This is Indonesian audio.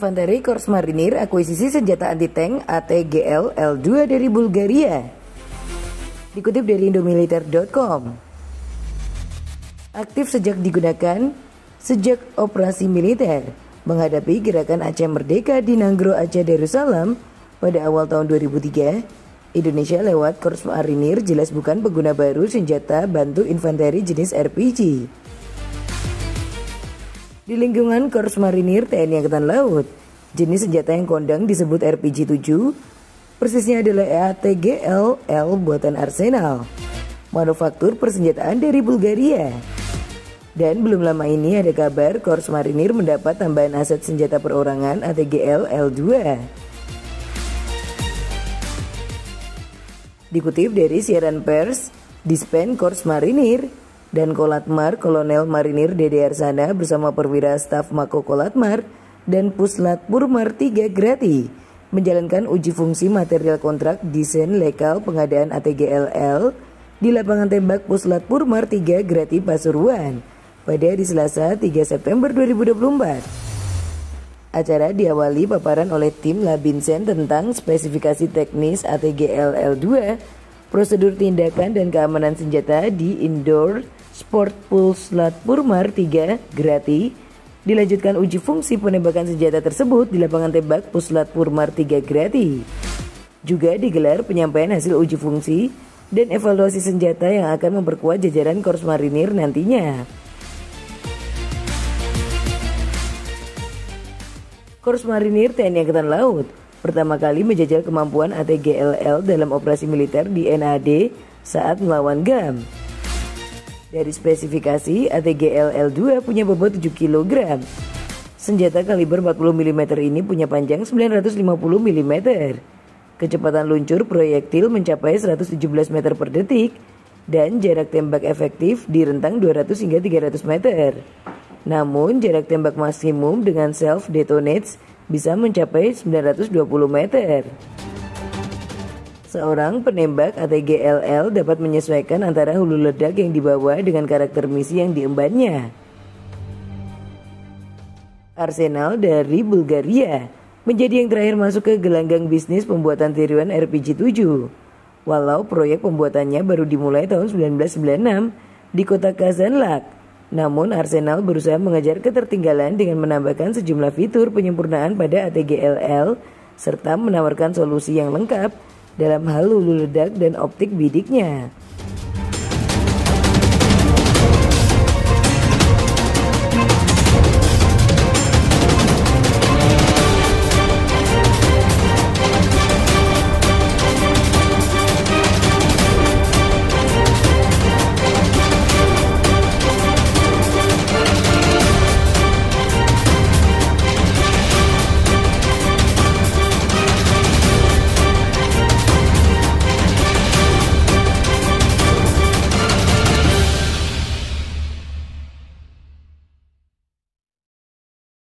Infanteri Korps Marinir akuisisi senjata anti-tank ATGL L2 dari Bulgaria. Dikutip dari indomiliter.com. Aktif sejak digunakan sejak operasi militer menghadapi gerakan Aceh Merdeka di Nanggro Aceh Darussalam pada awal tahun 2003, Indonesia lewat Korps Marinir jelas bukan pengguna baru senjata bantu infanteri jenis RPG. Di lingkungan Korps Marinir TNI Angkatan Laut, jenis senjata yang kondang disebut RPG-7, persisnya adalah ATGL L buatan Arsenal, manufaktur persenjataan dari Bulgaria. Dan belum lama ini ada kabar Korps Marinir mendapat tambahan aset senjata perorangan ATGL L2. Dikutip dari siaran pers, Dispen Korps Marinir dan Kolatmar Kolonel Marinir Dede Arsana bersama perwira staf Mako Kolatmar dan Puslat Purmar 3 Grati menjalankan uji fungsi material kontrak desain lekal pengadaan ATGL-L di lapangan tembak Puslat Purmar 3 Grati Pasuruan pada hari Selasa 3 September 2024. Acara diawali paparan oleh tim Labinsen tentang spesifikasi teknis ATGL-L2, prosedur tindakan dan keamanan senjata di Indoor Sport Puslat Purmar 3 Grati. Dilanjutkan uji fungsi penembakan senjata tersebut di lapangan tembak Puslat Purmar 3 Grati. Juga digelar penyampaian hasil uji fungsi dan evaluasi senjata yang akan memperkuat jajaran Korps Marinir nantinya. Korps Marinir TNI Angkatan Laut pertama kali menjajal kemampuan ATGL-L dalam operasi militer di NAD saat melawan GAM. Dari spesifikasi, ATGL-L2 punya bobot 7 kg. Senjata kaliber 40 mm ini punya panjang 950 mm. Kecepatan luncur proyektil mencapai 117 meter per detik dan jarak tembak efektif di rentang 200 hingga 300 meter. Namun jarak tembak maksimum dengan self detonates bisa mencapai 920 meter. Seorang penembak ATGL-L dapat menyesuaikan antara hulu ledak yang dibawa dengan karakter misi yang diembannya. Arsenal dari Bulgaria menjadi yang terakhir masuk ke gelanggang bisnis pembuatan tiruan RPG-7. Walau proyek pembuatannya baru dimulai tahun 1996 di kota Kazanlak, namun Arsenal berusaha mengejar ketertinggalan dengan menambahkan sejumlah fitur penyempurnaan pada ATGL-L serta menawarkan solusi yang lengkap dalam hal hulu ledak dan optik bidiknya.